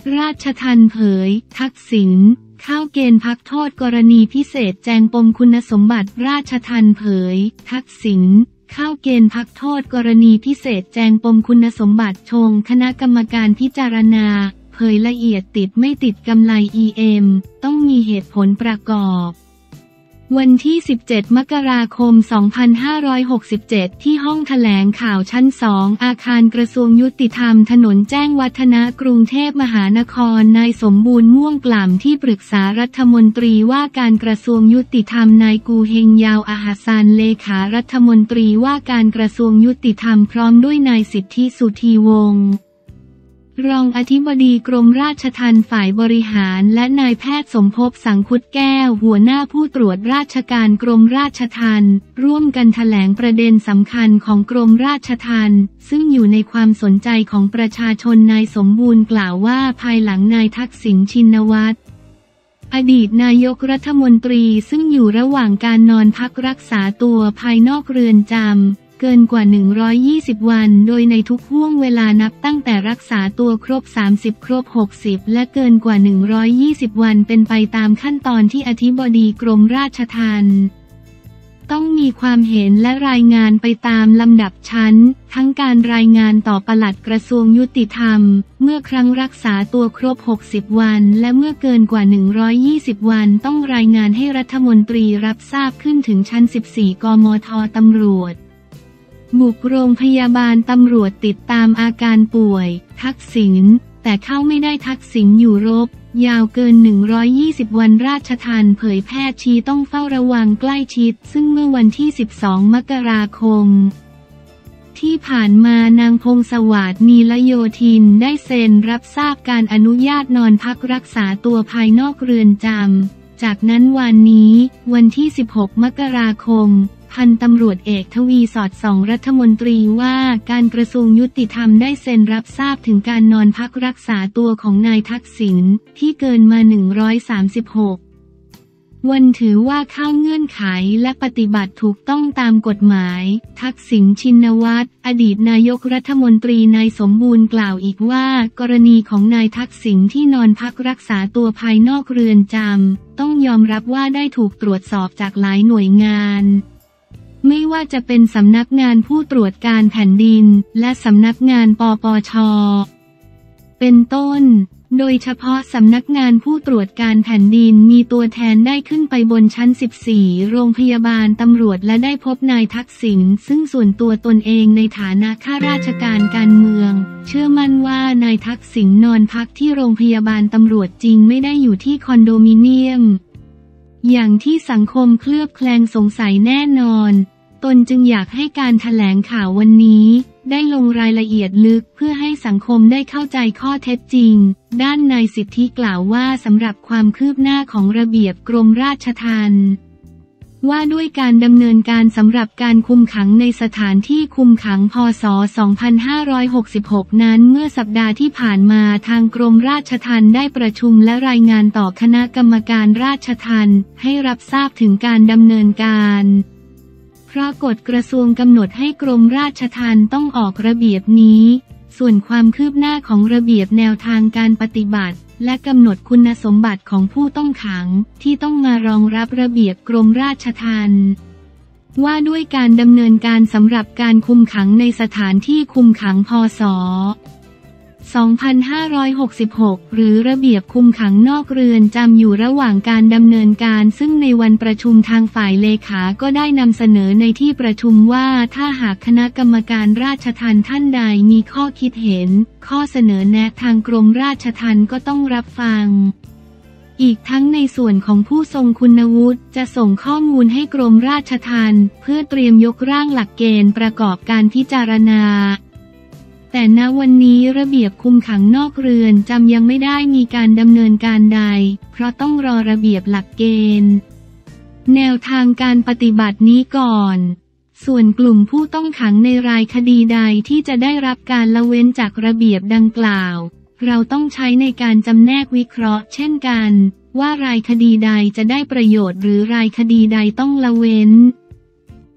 ราชทัณฑ์เผยทักษิณเข้าเกณฑ์พักโทษกรณีพิเศษแจงปมคุณสมบัติราชทัณฑ์เผยทักษิณเข้าเกณฑ์พักโทษกรณีพิเศษแจงปมคุณสมบัติชงคณะกรรมการพิจารณาเผยละเอียดติดไม่ติดกำไร EM ต้องมีเหตุผลประกอบวันที่ 17 มกราคม 2567 ที่ห้องแถลงข่าวชั้น 2 อาคารกระทรวงยุติธรรมถนนแจ้งวัฒนะกรุงเทพมหานครนายสมบูรณ์ม่วงกล่ำที่ปรึกษารัฐมนตรีว่าการกระทรวงยุติธรรมนายกูเฮงยาวอาหซันเลขารัฐมนตรีว่าการกระทรวงยุติธรรมพร้อมด้วยนายสิทธิสุธีวงศ์รองอธิบดีกรมราชทัณฑ์ฝ่ายบริหารและนายแพทย์สมภพสังคุดแก้วหัวหน้าผู้ตรวจราชการกรมราชทัณฑ์ร่วมกันแถลงประเด็นสำคัญของกรมราชทัณฑ์ซึ่งอยู่ในความสนใจของประชาชนนายสมบูรณ์กล่าวว่าภายหลังนายทักษิณชินวัตรอดีตนายกรัฐมนตรีซึ่งอยู่ระหว่างการนอนพักรักษาตัวภายนอกเรือนจำเกินกว่า120วันโดยในทุกห่วงเวลานับตั้งแต่รักษาตัวครบ30ครบ60และเกินกว่า120วันเป็นไปตามขั้นตอนที่อธิบดีกรมราชทัณฑ์ต้องมีความเห็นและรายงานไปตามลำดับชั้นทั้งการรายงานต่อปลัดกระทรวงยุติธรรมเมื่อครั้งรักษาตัวครบ60วันและเมื่อเกินกว่า120วันต้องรายงานให้รัฐมนตรีรับทราบขึ้นถึงชั้น14กมท.ตำรวจบุกโรงพยาบาลตำรวจติดตามอาการป่วยทักษิณแต่เข้าไม่ได้ทักษิณอยู่รบยาวเกิน120วันราชทัณฑ์เผยแพทย์ชี้ต้องเฝ้าระวังใกล้ชิดซึ่งเมื่อวันที่12มกราคมที่ผ่านมานางพงศวาสนีลโยธินได้เซ็นรับทราบการอนุญาตนอนพักรักษาตัวภายนอกเรือนจำจากนั้นวันนี้วันที่16มกราคมพันตำรวจเอกทวีสอดส่องรัฐมนตรีว่าการกระทรวงยุติธรรมได้เซ็นรับทราบถึงการนอนพักรักษาตัวของนายทักษิณที่เกินมา136วันถือว่าเข้าเงื่อนไขและปฏิบัติถูกต้องตามกฎหมายทักษิณชินวัตรอดีตนายกรัฐมนตรีนายสมบูรณ์กล่าวอีกว่ากรณีของนายทักษิณที่นอนพักรักษาตัวภายนอกเรือนจำต้องยอมรับว่าได้ถูกตรวจสอบจากหลายหน่วยงานไม่ว่าจะเป็นสำนักงานผู้ตรวจการแผ่นดินและสำนักงานปปช.เป็นต้นโดยเฉพาะสำนักงานผู้ตรวจการแผ่นดินมีตัวแทนได้ขึ้นไปบนชั้น14โรงพยาบาลตำรวจและได้พบนายทักษิณซึ่งส่วนตัวตนเองในฐานะข้าราชการการเมืองเชื่อมั่นว่านายทักษิณนอนพักที่โรงพยาบาลตำรวจจริงไม่ได้อยู่ที่คอนโดมิเนียมอย่างที่สังคมเคลือบแคลงสงสัยแน่นอนตนจึงอยากให้การแถลงข่าววันนี้ได้ลงรายละเอียดลึกเพื่อให้สังคมได้เข้าใจข้อเท็จจริงด้านนายสิทธิกล่าวว่าสำหรับความคืบหน้าของระเบียบกรมราชทัณฑ์ว่าด้วยการดำเนินการสำหรับการคุมขังในสถานที่คุมขังพ.ศ. 2566นั้นเมื่อสัปดาห์ที่ผ่านมาทางกรมราชทัณฑ์ได้ประชุมและรายงานต่อคณะกรรมการราชทัณฑ์ให้รับทราบถึงการดำเนินการเพราะกฎกระทรวงกำหนดให้กรมราชทัณฑ์ต้องออกระเบียบนี้ส่วนความคืบหน้าของระเบียบแนวทางการปฏิบัติและกำหนดคุณสมบัติของผู้ต้องขังที่ต้องมารองรับระเบียบกรมราชทัณฑ์ว่าด้วยการดำเนินการสำหรับการคุมขังในสถานที่คุมขังพ.ศ. 2566หรือระเบียบคุมขังนอกเรือนจำอยู่ระหว่างการดำเนินการซึ่งในวันประชุมทางฝ่ายเลขาก็ได้นำเสนอในที่ประชุมว่าถ้าหากคณะกรรมการราชทัณฑ์ท่านใดมีข้อคิดเห็นข้อเสนอแนะทางกรมราชทัณฑ์ก็ต้องรับฟังอีกทั้งในส่วนของผู้ทรงคุณวุฒิจะส่งข้อมูลให้กรมราชทัณฑ์เพื่อเตรียมยกร่างหลักเกณฑ์ประกอบการพิจารณาแต่ณวันนี้ระเบียบคุมขังนอกเรือนจำยังไม่ได้มีการดำเนินการใดเพราะต้องรอระเบียบหลักเกณฑ์แนวทางการปฏิบัตินี้ก่อนส่วนกลุ่มผู้ต้องขังในรายคดีใดที่จะได้รับการละเว้นจากระเบียบดังกล่าวเราต้องใช้ในการจำแนกวิเคราะห์เช่นกันว่ารายคดีใดจะได้ประโยชน์หรือรายคดีใดต้องละเว้น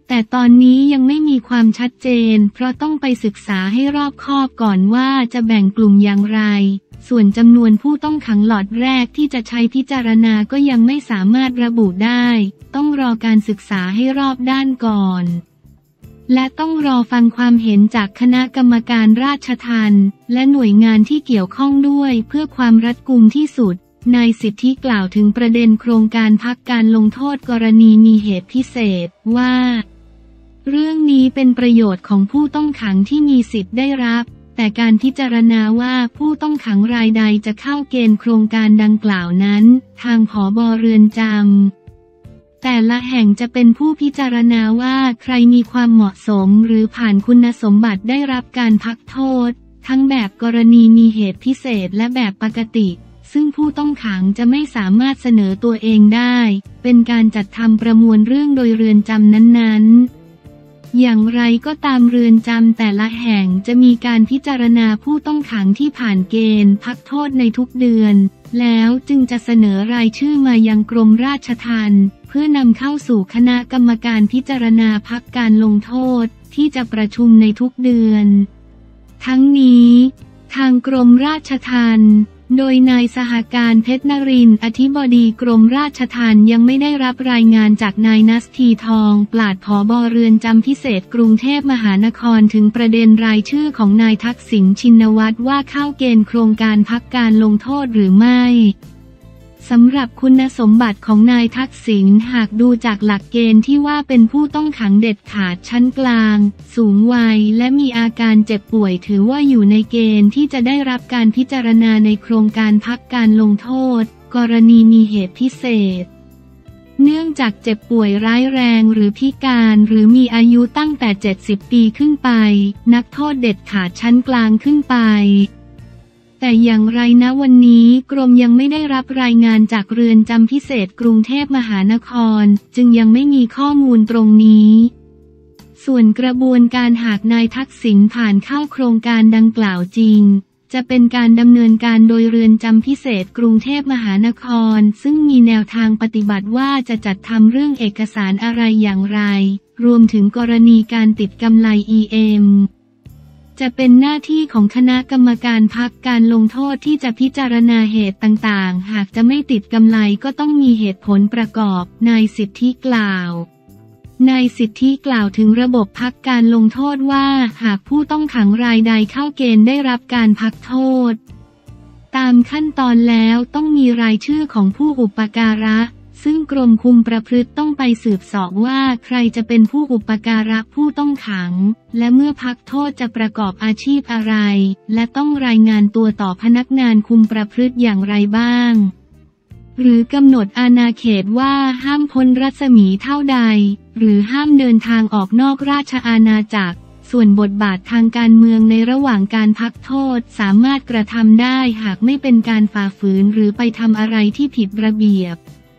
แต่ตอนนี้ยังไม่มีความชัดเจนเพราะต้องไปศึกษาให้รอบคอบก่อนว่าจะแบ่งกลุ่มอย่างไรส่วนจำนวนผู้ต้องขังล็อตแรกที่จะใช้พิจารณาก็ยังไม่สามารถระบุได้ต้องรอการศึกษาให้รอบด้านก่อนและต้องรอฟังความเห็นจากคณะกรรมการราชทัณฑ์และหน่วยงานที่เกี่ยวข้องด้วยเพื่อความรัดกุมที่สุดนายสิทธิกล่าวถึงประเด็นโครงการพักการลงโทษกรณีมีเหตุพิเศษว่าเรื่องนี้เป็นประโยชน์ของผู้ต้องขังที่มีสิทธิ์ได้รับแต่การพิจารณาว่าผู้ต้องขังรายใดจะเข้าเกณฑ์โครงการดังกล่าวนั้นทางผบ.เรือนจำแต่ละแห่งจะเป็นผู้พิจารณาว่าใครมีความเหมาะสมหรือผ่านคุณสมบัติได้รับการพักโทษทั้งแบบกรณีมีเหตุพิเศษและแบบปกติซึ่งผู้ต้องขังจะไม่สามารถเสนอตัวเองได้เป็นการจัดทำประมวลเรื่องโดยเรือนจำนั้นๆอย่างไรก็ตามเรือนจำแต่ละแห่งจะมีการพิจารณาผู้ต้องขังที่ผ่านเกณฑ์พักโทษในทุกเดือนแล้วจึงจะเสนอรายชื่อมายังกรมราชทัณฑ์เพื่อนำเข้าสู่คณะกรรมการพิจารณาพักการลงโทษที่จะประชุมในทุกเดือนทั้งนี้ทางกรมราชทัณฑ์โดยนายสหการเพชรนรินทร์อธิบดีกรมราชทัณฑ์ยังไม่ได้รับรายงานจากนายนัสทีทองปราดผบ.เรือนจำพิเศษกรุงเทพมหานครถึงประเด็นรายชื่อของนายทักษิณชินวัตรว่าเข้าเกณฑ์โครงการพักการลงโทษหรือไม่สำหรับคุณสมบัติของนายทักษิณหากดูจากหลักเกณฑ์ที่ว่าเป็นผู้ต้องขังเด็ดขาดชั้นกลางสูงวัยและมีอาการเจ็บป่วยถือว่าอยู่ในเกณฑ์ที่จะได้รับการพิจารณาในโครงการพักการลงโทษกรณีมีเหตุพิเศษเนื่องจากเจ็บป่วยร้ายแรงหรือพิการหรือมีอายุตั้งแต่70 ปีขึ้นไปนักโทษเด็ดขาดชั้นกลางขึ้นไปแต่อย่างไรนะวันนี้กรมยังไม่ได้รับรายงานจากเรือนจำพิเศษกรุงเทพมหานครจึงยังไม่มีข้อมูลตรงนี้ส่วนกระบวนการหากนายทักษิณผ่านเข้าโครงการดังกล่าวจริงจะเป็นการดำเนินการโดยเรือนจำพิเศษกรุงเทพมหานครซึ่งมีแนวทางปฏิบัติว่าจะจัดทำเรื่องเอกสารอะไรอย่างไรรวมถึงกรณีการติดกำไล EMจะเป็นหน้าที่ของคณะกรรมการพักการลงโทษที่จะพิจารณาเหตุต่างๆหากจะไม่ติดกำไลก็ต้องมีเหตุผลประกอบนายสิทธิกล่าวนายสิทธิกล่าวถึงระบบพักการลงโทษว่าหากผู้ต้องขังรายใดเข้าเกณฑ์ได้รับการพักโทษตามขั้นตอนแล้วต้องมีรายชื่อของผู้อุปการะซึ่งกรมคุมประพฤติต้องไปสืบเสาะว่าใครจะเป็นผู้อุปการะผู้ต้องขังและเมื่อพักโทษจะประกอบอาชีพอะไรและต้องรายงานตัวต่อพนักงานคุมประพฤติอย่างไรบ้างหรือกำหนดอาณาเขตว่าห้ามพ้นรัศมีเท่าใดหรือห้ามเดินทางออกนอกราชอาณาจักรส่วนบทบาททางการเมืองในระหว่างการพักโทษสามารถกระทำได้หากไม่เป็นการฝ่าฝืนหรือไปทำอะไรที่ผิดระเบียบ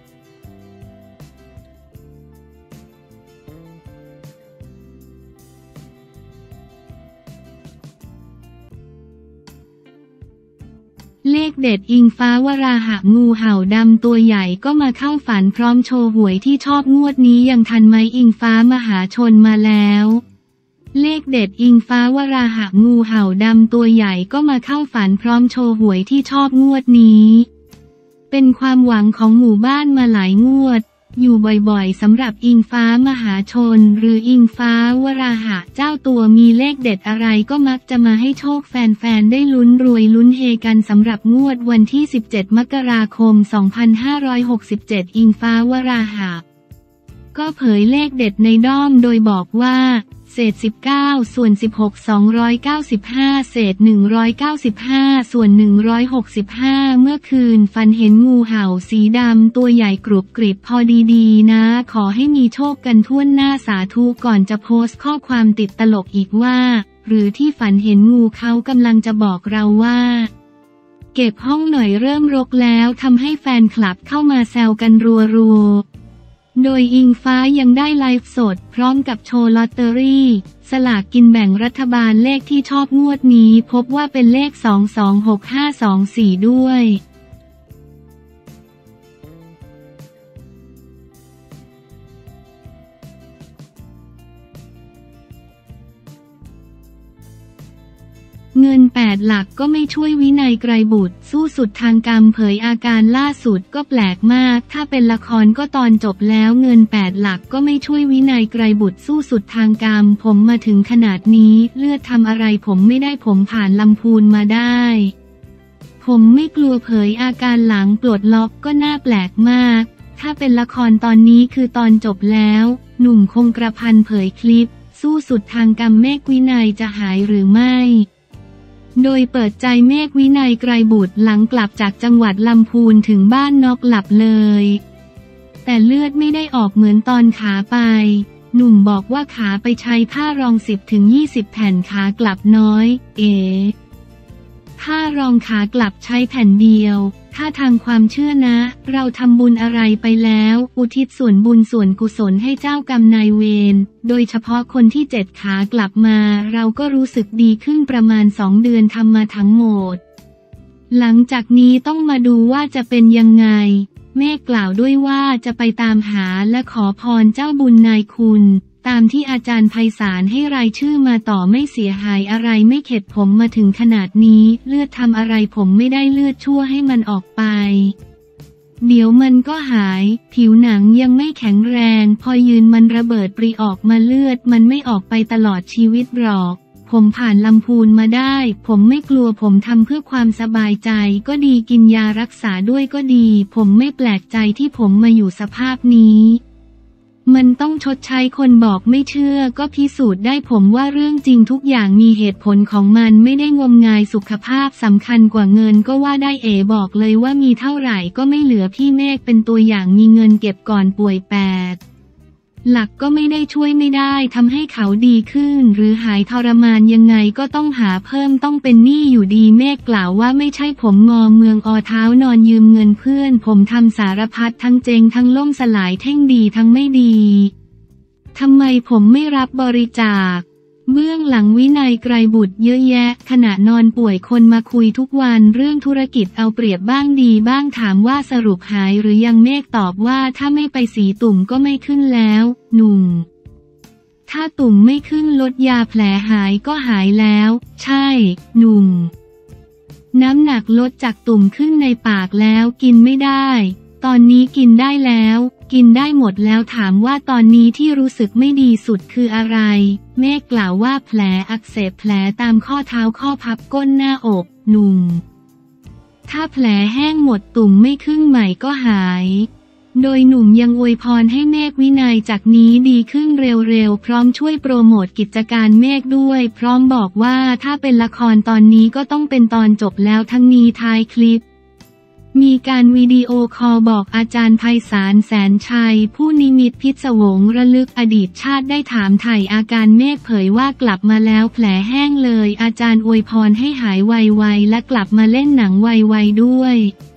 เลขเด็ดอิงฟ้าวราหะงูเห่าดำตัวใหญ่ก็มาเข้าฝันพร้อมโชว์หวยที่ชอบงวดนี้ยังทันไหมอิงฟ้ามหาชนมาแล้วเลขเด็ดอิงฟ้าวราหะงูเห่าดำตัวใหญ่ก็มาเข้าฝันพร้อมโชว์หวยที่ชอบงวดนี้เป็นความหวังของหมู่บ้านมาหลายงวดอยู่บ่อยๆสำหรับอิงฟ้ามหาชนหรืออิงฟ้าวราหะเจ้าตัวมีเลขเด็ดอะไรก็มักจะมาให้โชคแฟนๆได้ลุ้นรวยลุ้นเฮกันสำหรับงวดวันที่17 มกราคม 2567อิงฟ้าวราหะก็เผยเลขเด็ดในด้อมโดยบอกว่าเศษ19ส่วน16 295เศษ195ส่วน165เมื่อคืนฝันเห็นงูเห่าสีดำตัวใหญ่กรุบกริบพอดีๆนะขอให้มีโชคกันทั่วหน้าสาธุก่อนจะโพสต์ข้อความติดตลกอีกว่าหรือที่ฝันเห็นงูเขากำลังจะบอกเราว่าเก็บห้องหน่อยเริ่มรกแล้วทำให้แฟนคลับเข้ามาแซวกันรัวโดยอิงฟ้ายังได้ไลฟ์สดพร้อมกับโชว์ลอตเตอรี่สลากกินแบ่งรัฐบาลเลขที่ชอบงวดนี้พบว่าเป็นเลข226524ด้วยเงิน8 หลักก็ไม่ช่วยวินัยไกรบุตรสู้สุดทางกรรมเผยอาการล่าสุดก็แปลกมากถ้าเป็นละครก็ตอนจบแล้วเงิน8 หลักก็ไม่ช่วยวินัยไกรบุตรสู้สุดทางกรรมผมมาถึงขนาดนี้เลือดทำอะไรผมไม่ได้ผมผ่านลำพูนมาได้ผมไม่กลัวเผยอาการหลังปลดล็อกก็น่าแปลกมากถ้าเป็นละครตอนนี้คือตอนจบแล้วหนุ่มคงกระพันเผยคลิปสู้สุดทางกรรมเมฆวินัยจะหายหรือไม่โดยเปิดใจเมฆวินัยไกรบุตรหลังกลับจากจังหวัดลำพูนถึงบ้านน็อกหลับเลยแต่เลือดไม่ได้ออกเหมือนตอนขาไปหนุ่มบอกว่าขาไปใช้ผ้ารอง 10-20 แผ่นขากลับน้อยผ้ารองขากลับใช้แผ่นเดียวถ้าทางความเชื่อนะเราทำบุญอะไรไปแล้วอุทิศส่วนบุญส่วนกุศลให้เจ้ากรรมนายเวรโดยเฉพาะคนที่7 ขากลับมาเราก็รู้สึกดีขึ้นประมาณ2 เดือนทำมาทั้งหมดหลังจากนี้ต้องมาดูว่าจะเป็นยังไงเมฆกล่าวด้วยว่าจะไปตามหาและขอพรเจ้าบุญนายคุณตามที่อาจารย์ไพศาลให้รายชื่อมาต่อไม่เสียหายอะไรไม่เข็ดผมมาถึงขนาดนี้เลือดทำอะไรผมไม่ได้เลือดชั่วให้มันออกไปเดี๋ยวมันก็หายผิวหนังยังไม่แข็งแรงพอยืนมันระเบิดปริออกมาเลือดมันไม่ออกไปตลอดชีวิตหรอกผมผ่านลำพูนมาได้ผมไม่กลัวผมทำเพื่อความสบายใจก็ดีกินยารักษาด้วยก็ดีผมไม่แปลกใจที่ผมมาอยู่สภาพนี้มันต้องชดใช้คนบอกไม่เชื่อก็พิสูจน์ได้ผมว่าเรื่องจริงทุกอย่างมีเหตุผลของมันไม่ได้งมงายสุขภาพสำคัญกว่าเงินก็ว่าได้บอกเลยว่ามีเท่าไหร่ก็ไม่เหลือพี่เมฆเป็นตัวอย่างมีเงินเก็บก่อนป่วย8 หลักก็ไม่ได้ช่วยไม่ได้ทำให้เขาดีขึ้นหรือหายทรมานยังไงก็ต้องหาเพิ่มต้องเป็นหนี้อยู่ดีเมฆกล่าวว่าไม่ใช่ผมงอเมืองอเท้านอนยืมเงินเพื่อนผมทำสารพัดทั้งเจ๊งทั้งล่มสลายเท่งดีทั้งไม่ดีทำไมผมไม่รับบริจาคเบื้องหลังวินัยไกรบุตรเยอะแยะขณะนอนป่วยคนมาคุยทุกวันเรื่องธุรกิจเอาเปรียบบ้างดีบ้างถามว่าสรุปหายหรือยังเมฆตอบว่าถ้าไม่ไปสีตุ่มก็ไม่ขึ้นแล้วหนุ่มถ้าตุ่มไม่ขึ้นลดยาแผลหายก็หายแล้วใช่หนุ่มน้ำหนักลดจากตุ่มขึ้นในปากแล้วกินไม่ได้ตอนนี้กินได้แล้วกินได้หมดแล้วถามว่าตอนนี้ที่รู้สึกไม่ดีสุดคืออะไรเมฆกล่าวว่าแผลอักเสบแผลตามข้อเท้าข้อพับก้นหน้าอกหนุ่มถ้าแผลแห้งหมดตุ่มไม่ขึ้นใหม่ก็หายโดยหนุ่มยังอวยพรให้เมฆวินัยจากนี้ดีขึ้นเร็วๆพร้อมช่วยโปรโมทกิจการเมฆด้วยพร้อมบอกว่าถ้าเป็นละครตอนนี้ก็ต้องเป็นตอนจบแล้วทั้งนี้ท้ายคลิปมีการวิดีโอคอลบอกอาจารย์ไพศาลแสนชัยผู้นิมิตพิศวงระลึกอดีตชาติได้ถามไถ่อาการเมฆเผยว่ากลับมาแล้วแผลแห้งเลยอาจารย์อวยพรให้หายไวๆและกลับมาเล่นหนังไวๆด้วย